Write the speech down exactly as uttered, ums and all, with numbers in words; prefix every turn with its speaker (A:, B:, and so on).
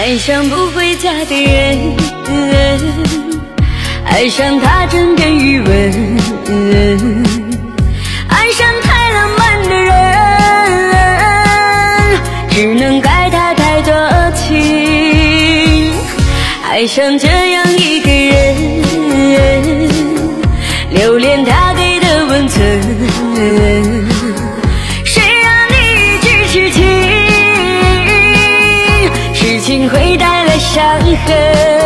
A: 爱上不回家的人，爱上他枕边余温，爱上太浪漫的人，只能怪他太多情。爱上这样一个人，留恋他给的温存，谁让你一直痴情，痴情会带来伤痕。